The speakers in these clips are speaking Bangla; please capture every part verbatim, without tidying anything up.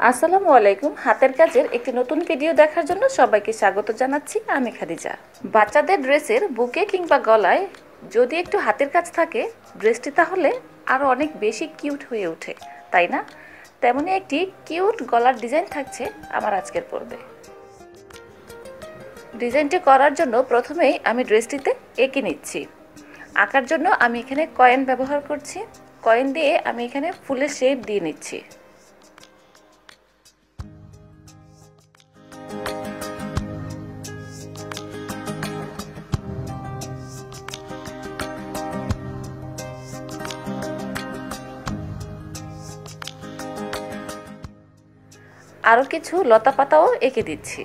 আসসালামু আলাইকুম। হাতের কাজের একটি নতুন ভিডিও দেখার জন্য সবাইকে স্বাগত জানাচ্ছি। আমি খাদিজা। বাচ্চাদের ড্রেসের বুকে কিংবা গলায় যদি একটু হাতের কাজ থাকে, ড্রেসটি তাহলে আরও অনেক বেশি কিউট হয়ে ওঠে, তাই না? তেমনই একটি কিউট গলার ডিজাইন থাকছে আমার আজকের পর্বে। ডিজাইনটি করার জন্য প্রথমেই আমি ড্রেসটিতে এঁকে নিচ্ছি। আঁকার জন্য আমি এখানে কয়েন ব্যবহার করছি। কয়েন দিয়ে আমি এখানে ফুলের শেপ দিয়ে নিচ্ছি। আরও কিছু লতা পাতাও এঁকে দিচ্ছি।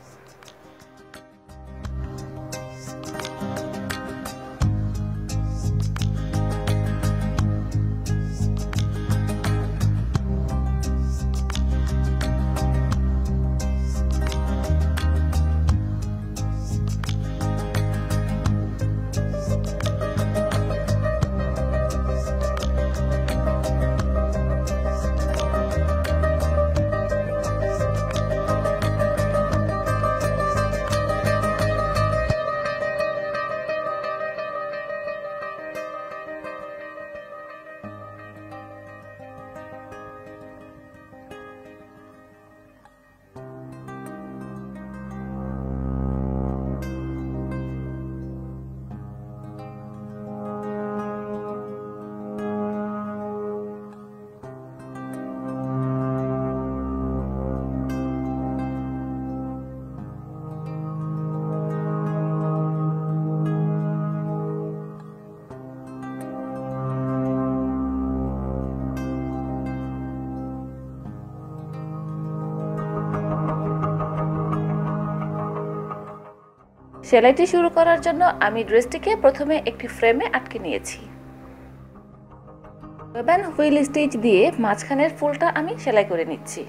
সেলাইটি শুরু করার জন্য আমি ড্রেসটিকে প্রথমে একটি ফ্রেমে আটকে নিয়েছি। ওয়েব হুইল স্টিচ দিয়ে মাঝখানের ফুলটা আমি সেলাই করে নিচ্ছি।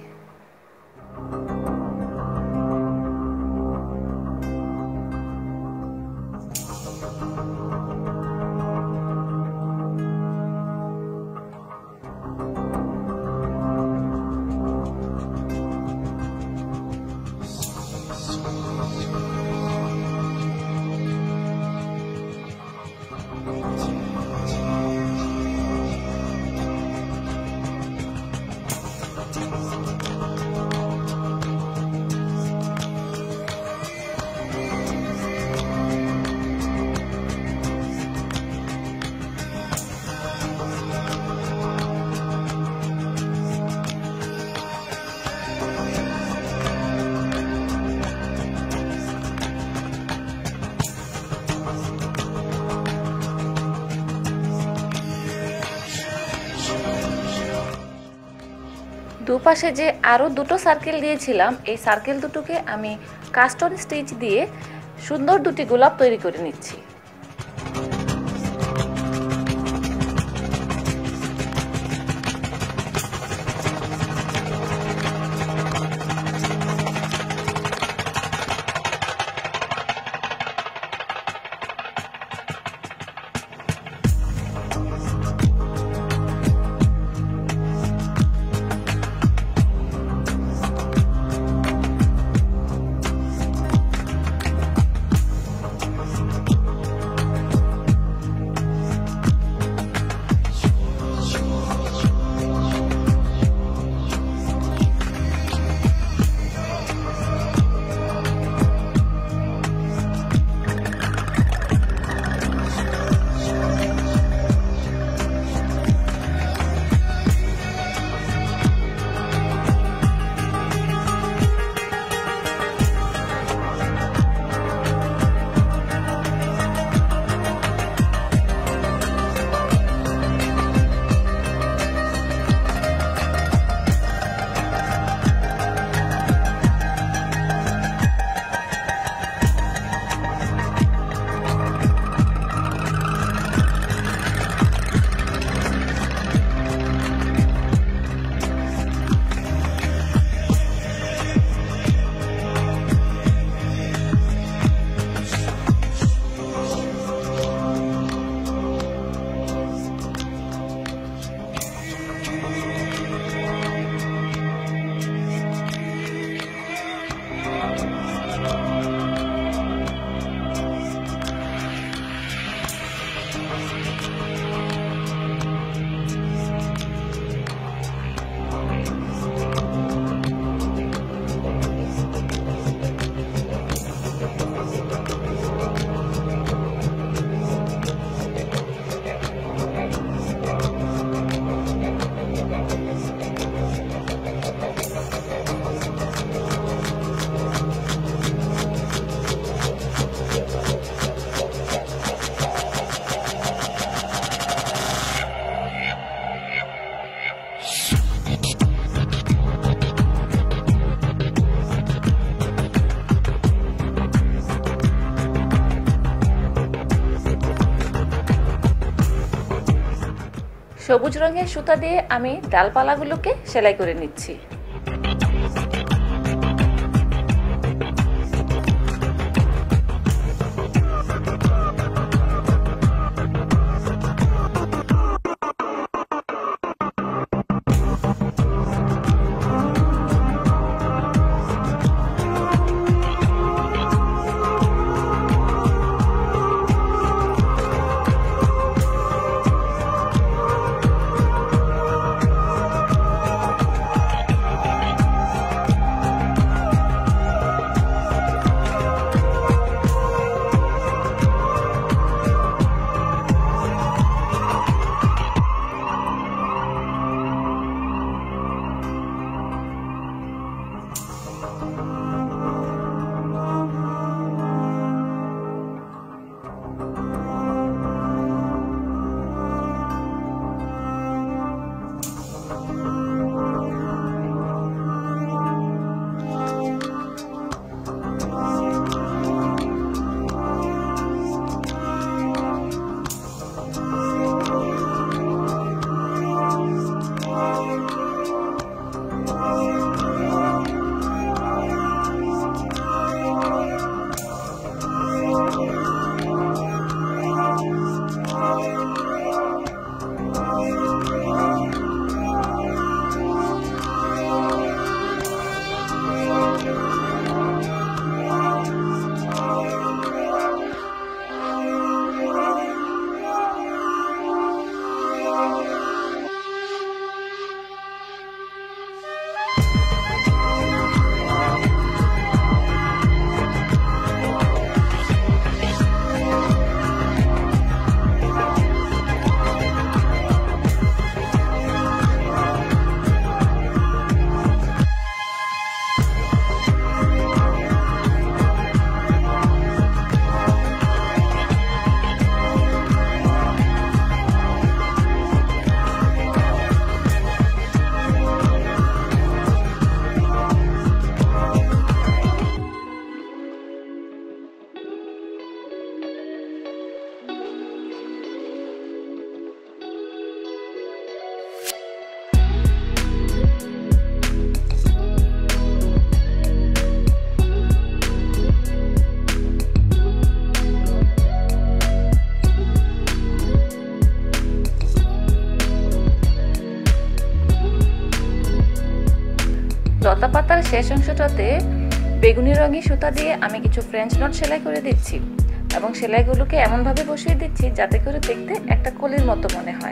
দুপাশে যে আরও দুটো সার্কেল দিয়েছিলাম, এই সার্কেল দুটোকে আমি কাস্ট অন স্টিচ দিয়ে সুন্দর দুটি গোলাপ তৈরি করে নিচ্ছি। সবুজ রঙের সুতা দিয়ে আমি ডালপালাগুলোকে সেলাই করে নিচ্ছি। লতা পাতার শেষ অংশটাতে বেগুনি রঙের সুতা দিয়ে আমি কিছু ফ্রেঞ্চ নট সেলাই করে দিচ্ছি এবং সেলাইগুলোকে এমনভাবে বসিয়ে দিচ্ছি যাতে করে দেখতে একটা কলির মতো মনে হয়।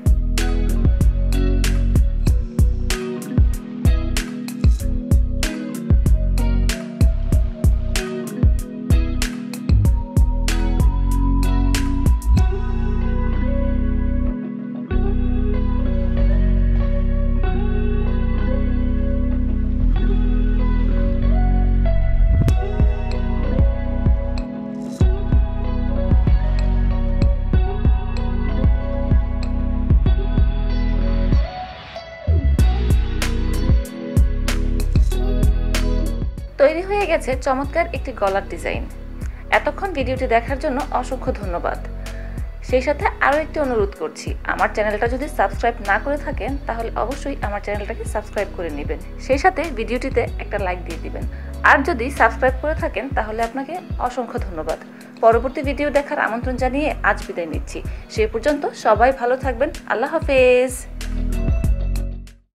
তৈরি হয়ে গেছে চমৎকার একটি গলার ডিজাইন। এতক্ষণ ভিডিওটি দেখার জন্য অসংখ্য ধন্যবাদ। সেই সাথে আরও একটি অনুরোধ করছি, আমার চ্যানেলটা যদি সাবস্ক্রাইব না করে থাকেন তাহলে অবশ্যই আমার চ্যানেলটাকে সাবস্ক্রাইব করে নেবেন। সেই সাথে ভিডিওটিতে একটা লাইক দিয়ে দিবেন। আর যদি সাবস্ক্রাইব করে থাকেন তাহলে আপনাকে অসংখ্য ধন্যবাদ। পরবর্তী ভিডিও দেখার আমন্ত্রণ জানিয়ে আজ বিদায় নিচ্ছি। সেই পর্যন্ত সবাই ভালো থাকবেন। আল্লাহ হাফেজ।